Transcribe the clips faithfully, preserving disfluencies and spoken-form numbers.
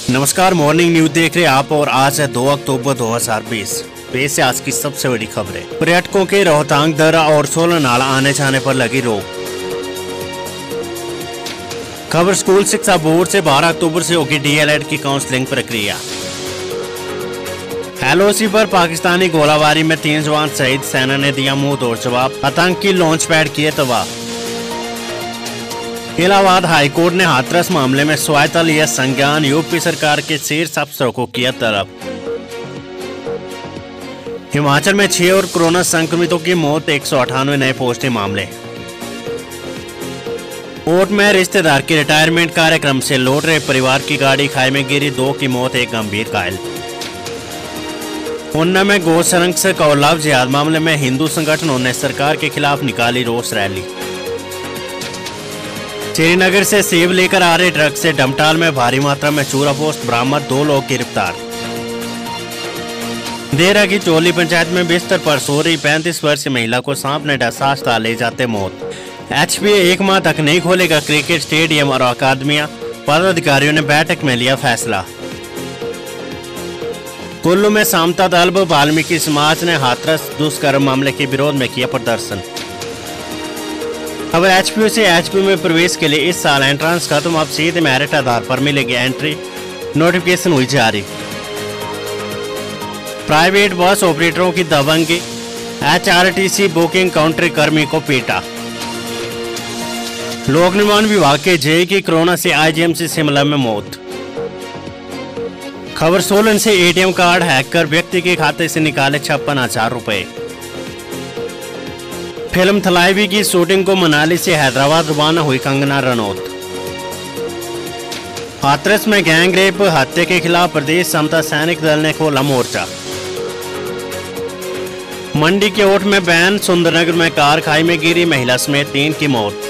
नमस्कार, morning news देख रहे हैं आप और आज है दो अक्टूबर दो हज़ार बीस। पेश है आज की सबसे बड़ी खबरें। पर्यटकों के रोहतांग दर्रा और सोलर नाला आने जाने पर लगी रोक। खबर स्कूल शिक्षा बोर्ड से बारह अक्टूबर से होगी डीएलएड की काउंसलिंग प्रक्रिया। एलओसी पर पाकिस्तानी गोलाबारी में तीन जवान शहीद, सेना ने दिया मुंह तोड़ जवाब। आतंकी लॉन्च पैड किए तबाह। इलाहाबाद हाईकोर्ट ने हाथरस मामले में स्वायत्ता लिया संज्ञान, यूपी सरकार के शीर्ष अफसरों को किया तलब। हिमाचल में छह और कोरोना संक्रमितों की मौत, एक सौ अठानवे नए पॉजिटिव मामले। कोर्ट में रिश्तेदार के रिटायरमेंट कार्यक्रम से लौट रहे परिवार की गाड़ी खाई में गिरी, दो की मौत, एक गंभीर घायल। ऊना में गौ संरक्षक और लव जिहाद मामले में हिंदू संगठनों ने सरकार के खिलाफ निकाली रोष रैली। श्रीनगर से सेब लेकर आ रहे ट्रक से डमटाल में भारी मात्रा में चूरा पोस्ट बरामद, दो लोग गिरफ्तार। देरा की चोली पंचायत में बिस्तर पर सो रही पैंतीस वर्षीय महिला को सांप ने डसा, अस्पताल ले जाते मौत। एचपीए एक माह तक नहीं खोलेगा क्रिकेट स्टेडियम और अकादमियां, पदाधिकारियों ने बैठक में लिया फैसला। कुल्लू में समता दल व वाल्मीकि समाज ने हाथरस दुष्कर्म मामले के विरोध में किया प्रदर्शन। अब एचपीयू से एचपीयू में प्रवेश के लिए इस साल एंट्रेंस खत्म, अब सीधे मेरिट आधार पर मिलेगी एंट्री, नोटिफिकेशन हुई जारी। प्राइवेट बस ऑपरेटरों की दबंगी, एचआरटीसी बुकिंग काउंटर कर्मी को पीटा। लोक निर्माण विभाग के जेई की कोरोना से आईजीएमसी शिमला में मौत। खबर सोलन से एटीएम कार्ड हैक कर व्यक्ति के खाते से निकाले छप्पन हजार रुपए। फिल्म थलाइवी की शूटिंग को मनाली से हैदराबाद रवाना हुई कंगना रनौत। हाथरस में गैंग रेप हत्या के खिलाफ प्रदेश समता सैनिक दल ने खोला मोर्चा। मंडी के ओट में बैन, सुंदरनगर में कार खाई में गिरी, महिला समेत तीन की मौत।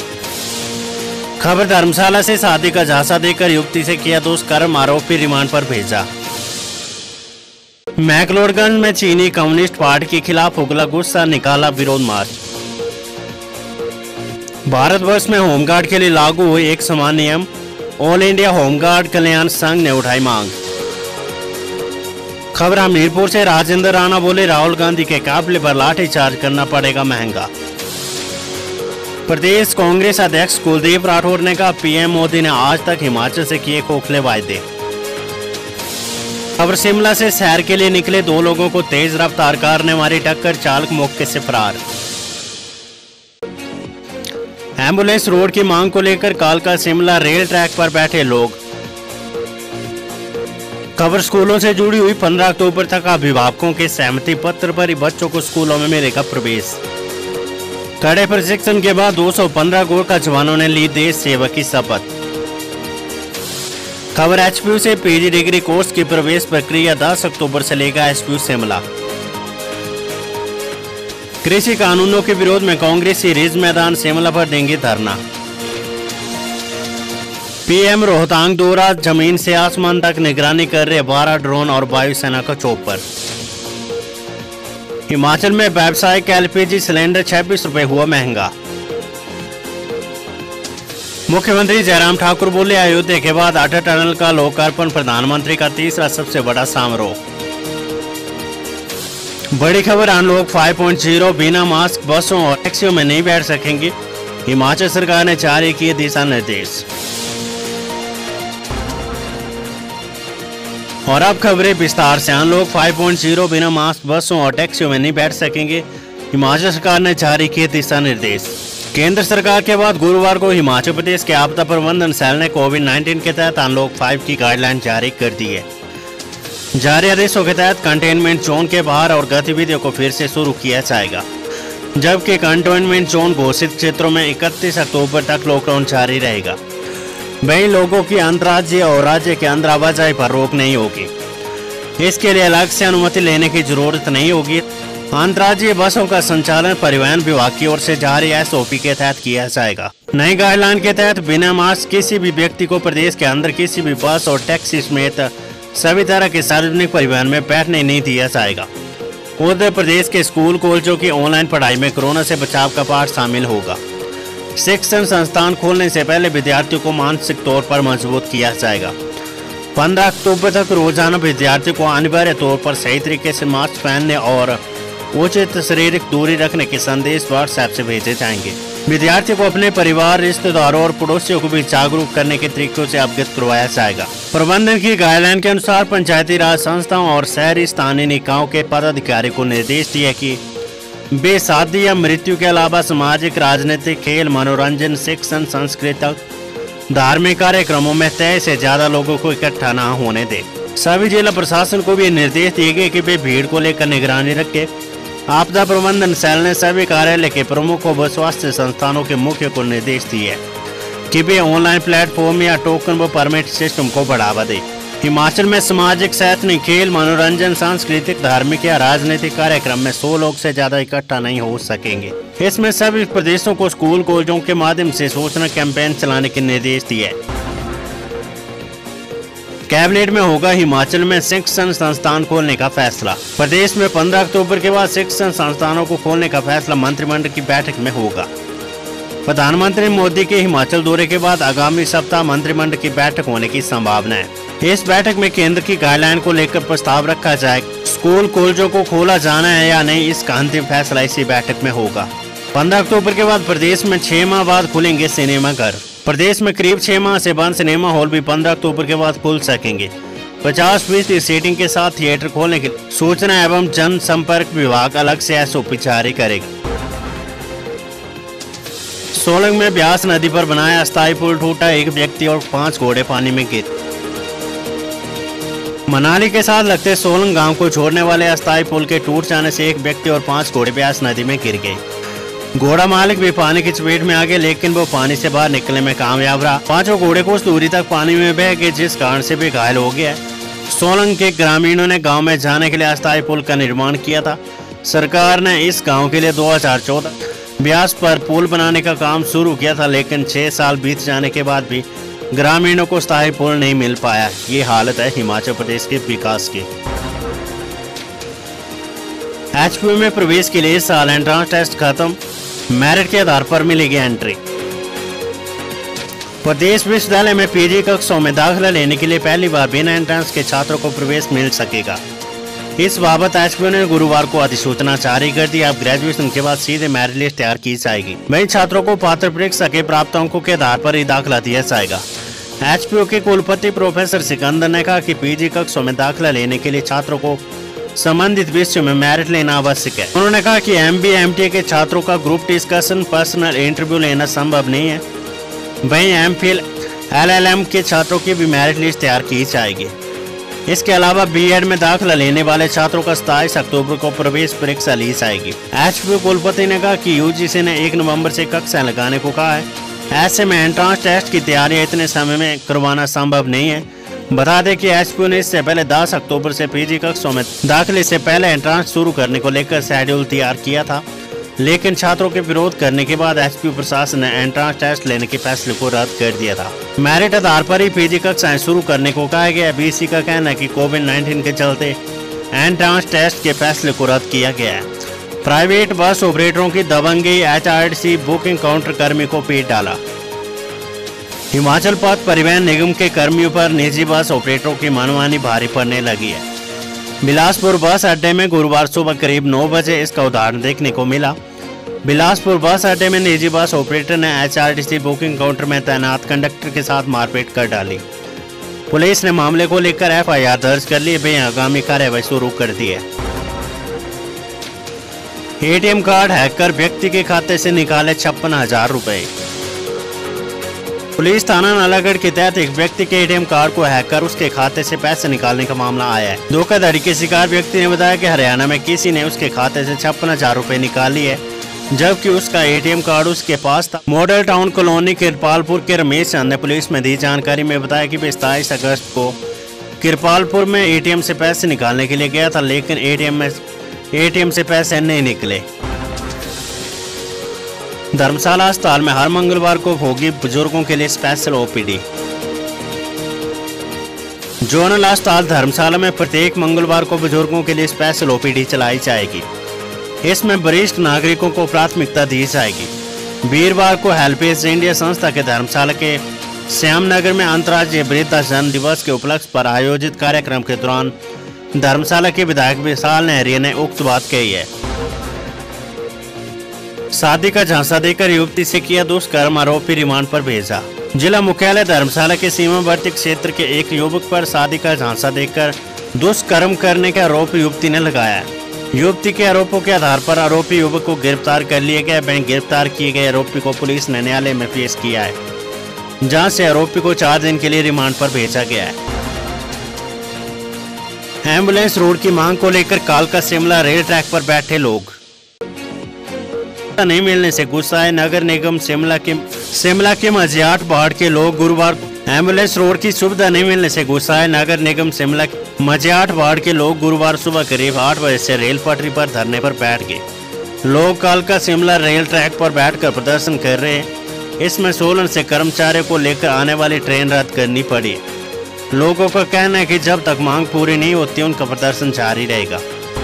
खबर धर्मशाला से शादी का झांसा देकर युवती से किया दुष्कर्म, आरोपी रिमांड पर भेजा। मैकलोडगंज में चीनी कम्युनिस्ट पार्टी के खिलाफ उगला गुस्सा, निकाला विरोध मार्च। भारतवर्ष में होमगार्ड के लिए लागू हुए एक समान नियम, ऑल इंडिया होमगार्ड कल्याण संघ ने उठाई मांग। खबर हमीरपुर से राजेंद्र राणा बोले, राहुल गांधी के काफिले पर लाठीचार्ज करना पड़ेगा महंगा। प्रदेश कांग्रेस अध्यक्ष कुलदीप राठौर ने कहा, पीएम मोदी ने आज तक हिमाचल से किए खोखले वायदे। खबर शिमला से सैर के लिए निकले दो लोगों को तेज रफ्तार कार ने मारी टक्कर, चालक मौके से फरार। एम्बुलेंस रोड की मांग को लेकर कालका शिमला रेल ट्रैक पर बैठे लोग। खबर स्कूलों से जुड़ी हुई पंद्रह अक्टूबर तक अभिभावकों के सहमति पत्र पर ही बच्चों को स्कूलों में मिलेगा प्रवेश। कड़े प्रशिक्षण के बाद दो सौ पंद्रह गोरखा जवानों ने ली देश सेवा की शपथ। खबर एचपीयू से पीजी डिग्री कोर्स की प्रवेश प्रक्रिया दस अक्टूबर से लेगा एचपीयू शिमला। कृषि कानूनों के विरोध में कांग्रेसी रिज मैदान शिमला पर देंगे धरना। पीएम रोहतांग दौरा, जमीन से आसमान तक निगरानी कर रहे बारह ड्रोन और वायुसेना का चॉपर। हिमाचल में व्यावसायिक एलपीजी सिलेंडर छब्बीस रुपए हुआ महंगा। मुख्यमंत्री जयराम ठाकुर बोले, अयोध्या के बाद अटल टनल का लोकार्पण प्रधानमंत्री का तीसरा सबसे बड़ा समारोह। बड़ी खबर, अनलॉक फाइव पॉइंट ज़ीरो, बिना मास्क बसों और टैक्सियों में नहीं बैठ सकेंगे, हिमाचल सरकार ने जारी किए दिशा निर्देश। और अब खबरें विस्तार से। अनलॉक फाइव पॉइंट ज़ीरो, बिना मास्क बसों और टैक्सियों में नहीं बैठ सकेंगे, हिमाचल सरकार ने जारी किए दिशा निर्देश। केंद्र सरकार के बाद गुरुवार को हिमाचल प्रदेश के आपदा प्रबंधन सेल ने कोविड उन्नीस के तहत अनलॉक फाइव की गाइडलाइन जारी कर दी है। जारी आदेशों के तहत कंटेनमेंट जोन के बाहर और गतिविधियों को फिर से शुरू किया जाएगा, जबकि कंटेनमेंट जोन घोषित क्षेत्रों में इकतीस अक्टूबर तक लॉकडाउन जारी रहेगा। वहीं लोगों की अंतर्राज्यीय और राज्य के अंदर आवाजाही पर रोक नहीं होगी। इसके लिए अलग से अनुमति लेने की जरूरत नहीं होगी। अंतर्राज्यीय बसों का संचालन परिवहन विभाग की ओर से जारी एसओपी के तहत किया जाएगा। नई गाइडलाइन के तहत बिना मास्क किसी भी व्यक्ति को प्रदेश के अंदर किसी भी बस और टैक्सी समेत सभी तरह के सार्वजनिक परिवहन में बैठने नहीं दिया जाएगा। उधर प्रदेश के स्कूल कॉलेजों की ऑनलाइन पढ़ाई में कोरोना से बचाव का पाठ शामिल होगा। शिक्षण संस्थान खोलने से पहले विद्यार्थियों को मानसिक तौर पर मजबूत किया जाएगा। पंद्रह अक्टूबर तक रोजाना विद्यार्थी को अनिवार्य तौर पर सही तरीके से मास्क पहनने और उचित शारीरिक दूरी रखने के संदेश व्हाट्सएप से भेजे जाएंगे। विद्यार्थी को अपने परिवार, रिश्तेदारों और पड़ोसियों को भी जागरूक करने के तरीकों से अवगत करवाया जाएगा। प्रबंधन की गाइडलाइन के अनुसार पंचायती राज संस्थाओं और शहरी स्थानीय निकायों के पदाधिकारी को निर्देश दिया कि वे शादी या मृत्यु के अलावा सामाजिक, राजनीतिक, खेल, मनोरंजन, शिक्षण, सांस्कृतिक, धार्मिक कार्यक्रमों में तय से ज्यादा लोगों को इकट्ठा न होने दें। सभी जिला प्रशासन को भी निर्देश दिए गए कि वे भीड़ को लेकर निगरानी रखें। आपदा प्रबंधन सेल ने सभी कार्यालय के प्रमुखों व स्वास्थ्य संस्थानों के मुख्य को निर्देश दिए कि वे ऑनलाइन प्लेटफॉर्म या टोकन व परमिट सिस्टम को बढ़ावा दें। हिमाचल में सामाजिक, शैक्षणिक, खेल, मनोरंजन, सांस्कृतिक, धार्मिक या राजनीतिक कार्यक्रम में सौ लोग से ज्यादा इकट्ठा नहीं हो सकेंगे। इसमें सभी प्रदेशों को स्कूल कॉलेजों के माध्यम से सूचना कैंपेन चलाने के निर्देश दिए। कैबिनेट में होगा हिमाचल में शिक्षण संस्थान खोलने का फैसला। प्रदेश में पंद्रह अक्टूबर के बाद शिक्षण संस्थानों को खोलने का फैसला मंत्रिमंडल की बैठक में होगा। प्रधानमंत्री मोदी के हिमाचल दौरे के बाद आगामी सप्ताह मंत्रिमंडल की बैठक होने की संभावना है। इस बैठक में केंद्र की गाइडलाइन को लेकर प्रस्ताव रखा जाए। स्कूल कॉलेजों को खोला जाना है या नहीं, इसका अंतिम फैसला इसी बैठक में होगा। पंद्रह अक्टूबर के बाद प्रदेश में छह माह बाद खुलेंगे सिनेमा घर। प्रदेश में करीब छह माह से बंद सिनेमा हॉल भी पंद्रह अक्टूबर के बाद खुल सकेंगे। पचास फीसदी सीटिंग के साथ थिएटर खोलने के सूचना एवं जनसंपर्क विभाग अलग से एस ओ पी जारी करेगा। सोलंग में ब्यास नदी पर बनाया अस्थायी पुल टूटा, एक व्यक्ति और पांच घोड़े पानी में गिर। मनाली के साथ लगते सोलंग गांव को छोड़ने वाले अस्थायी पुल के टूट जाने से एक व्यक्ति और पांच घोड़े ब्यास नदी में गिर गए। घोड़ा मालिक भी पानी की चपेट में आ गए, लेकिन वो पानी से बाहर निकलने में कामयाब रहा। पांचों घोड़े कुछ दूरी तक पानी में बह गए, जिस कारण से भी घायल हो गया। सोलंग के ग्रामीणों ने गांव में जाने के लिए अस्थायी पुल का निर्माण किया था। सरकार ने इस गांव के लिए दो हजार चौदह ब्यास पर पुल बनाने का काम शुरू किया था, लेकिन छह साल बीत जाने के बाद भी ग्रामीणों को स्थायी पुल नहीं मिल पाया। ये हालत है हिमाचल प्रदेश के विकास की। एच पी यू में प्रवेश के लिए इस साल एंट्रेंस टेस्ट खत्म, मेरिट के आधार पर मिलेगी एंट्री। प्रदेश विश्वविद्यालय में पीजी कक्षाओं में दाखिला लेने के लिए पहली बार बिना एंट्रेंस के छात्रों को प्रवेश मिल सकेगा। इस बाबत एच पी यू ने गुरुवार को अधिसूचना जारी कर दी। अब ग्रेजुएशन के बाद सीधे मेरिट लिस्ट तैयार की जाएगी। वहीं छात्रों को पात्र परीक्षा के प्राप्त अंकों के आधार पर ही दाखिला दिया जाएगा। एच पी यू के कुलपति प्रोफेसर सिकंदर ने कहा कि पीजी कक्षाओं में दाखिला लेने के लिए छात्रों को संबंधित विषयों में मेरिट लेना आवश्यक है। उन्होंने कहा कि M B A M T A के छात्रों का ग्रुप डिस्कशन, पर्सनल इंटरव्यू लेना संभव नहीं है। वहीं M Phil, L L M के छात्रों की भी मेरिट लिस्ट तैयार की जाएगी। इसके अलावा बी एड में दाखिला लेने वाले छात्रों का सताईस अक्टूबर को प्रवेश परीक्षा ली जाएगी। एच पी यू कुलपति ने कहा कि यू जी सी ने एक नवंबर से कक्षा लगाने को कहा है। ऐसे में एंट्रेंस टेस्ट की तैयारी इतने समय में करवाना संभव नहीं है। बता दें कि एच पी यू ने इससे पहले दस अक्टूबर से पीजी कक्षों में दाखिले से पहले एंट्रेंस शुरू करने को लेकर शेड्यूल तैयार किया था, लेकिन छात्रों के विरोध करने के बाद एच पी यू प्रशासन ने एंट्रेंस टेस्ट लेने के फैसले को रद्द कर दिया था। मेरिट आधार पर ही पीजी कक्षाएं शुरू करने को कहा गया। बी सी का कहना है कि कोविड नाइन्टीन के चलते एंट्रेंस टेस्ट के फैसले को रद्द किया गया है। प्राइवेट बस ऑपरेटरों की दबंगई, H R T C booking counter कर्मी को पीट डाला। हिमाचल पथ परिवहन निगम के कर्मियों पर निजी बस ऑपरेटरों की मनमानी भारी पड़ने लगी है। बिलासपुर बस अड्डे में गुरुवार सुबह करीब नौ बजे इसका उदाहरण देखने को मिला। बिलासपुर बस अड्डे में निजी बस ऑपरेटर ने H R T C booking counter में तैनात कंडक्टर के साथ मारपीट कर डाली। पुलिस ने मामले को लेकर एफ आई आर दर्ज कर ली। वे आगामी कार्रवाई शुरू कर दी है। A T M card hack कर व्यक्ति के खाते से निकाले छप्पन हजार रुपए। पुलिस थाना नालागढ़ के तहत एक व्यक्ति के ए टी एम कार्ड को हैक कर उसके खाते से पैसे निकालने का मामला आया है। धोखाधड़ी के शिकार व्यक्ति ने बताया कि हरियाणा में किसी ने उसके खाते से छप्पन हजार रुपए निकाली है, जबकि उसका ए टी एम कार्ड उसके पास था। मॉडल टाउन कॉलोनी किरपालपुर के रमेश चंद ने पुलिस में दी जानकारी में बताया कि सताईस अगस्त को किरपालपुर में ए टी एम से पैसे निकालने के लिए गया था, लेकिन ए टी एम में ए टी एम से पैसे नहीं निकले। धर्मशाला अस्पताल में हर मंगलवार को होगी बुजुर्गों के लिए special O P D. Zonal अस्पताल धर्मशाला में प्रत्येक मंगलवार को बुजुर्गों के लिए स्पेशल ओ पी डी चलाई जाएगी। इसमें वरिष्ठ नागरिकों को प्राथमिकता दी जाएगी। वीरवार को हेल्पेज इंडिया संस्था के धर्मशाला के श्यामनगर में अंतर्राष्ट्रीय वृद्धाश्रम दिवस के उपलक्ष्य पर आयोजित कार्यक्रम के दौरान धर्मशाला के विधायक विशाल नेहरिया ने उक्त बात कही है। शादी का झांसा देकर युवती से किया दुष्कर्म, आरोपी रिमांड पर भेजा। जिला मुख्यालय धर्मशाला के सीमावर्ती क्षेत्र के एक युवक पर शादी का झांसा देकर दुष्कर्म करने का आरोप युवती ने लगाया। युवती के आरोपों के आधार पर आरोपी युवक को गिरफ्तार कर लिया गया। वहीं गिरफ्तार किए गए आरोपी को पुलिस ने न्यायालय में पेश किया है, जहां से आरोपी को चार दिन के लिए रिमांड पर भेजा गया है। एम्बुलेंस रोड की मांग को लेकर कालका शिमला रेल ट्रैक पर बैठे लोग। नहीं मिलने से गुस्सा है नगर निगम शिमला के शिमला के मजियाठ वार्ड के लोग गुरुवार एम्बुलेंस रोड की सुविधा नहीं मिलने से गुस्सा है नगर निगम शिमला के मजियाठ वार्ड के लोग गुरुवार सुबह करीब आठ बजे से रेल पटरी पर धरने पर बैठ गए। लोग कालका शिमला रेल ट्रैक पर बैठकर प्रदर्शन कर रहे हैं। इसमें सोलन से कर्मचारियों को लेकर आने वाली ट्रेन रद्द करनी पड़ी। लोगों का कहना है कि जब तक मांग पूरी नहीं होती उनका प्रदर्शन जारी रहेगा।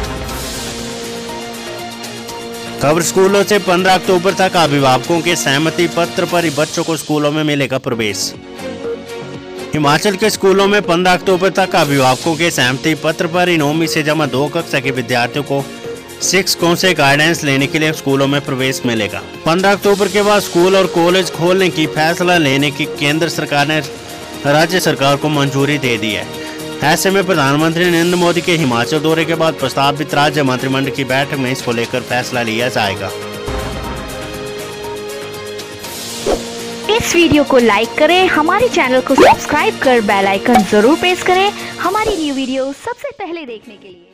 खबर स्कूलों से पंद्रह अक्टूबर तक अभिभावकों के सहमति पत्र पर बच्चों को स्कूलों में मिलेगा प्रवेश। हिमाचल के स्कूलों में पंद्रह अक्टूबर तक अभिभावकों के सहमति पत्र पर नौवीं से जमा दो कक्षा के विद्यार्थियों को शिक्षकों से गाइडेंस लेने के लिए स्कूलों में प्रवेश मिलेगा। पंद्रह अक्टूबर के बाद स्कूल और कॉलेज खोलने की फैसला लेने की केंद्र सरकार ने राज्य सरकार को मंजूरी दे दी है। ऐसे में प्रधानमंत्री नरेंद्र मोदी के हिमाचल दौरे के बाद प्रस्तावित राज्य मंत्रिमंडल की बैठक में इसको लेकर फैसला लिया जाएगा। इस वीडियो को लाइक करें, हमारे चैनल को सब्सक्राइब कर बेल आइकन जरूर प्रेस करें हमारी न्यू वीडियो सबसे पहले देखने के लिए।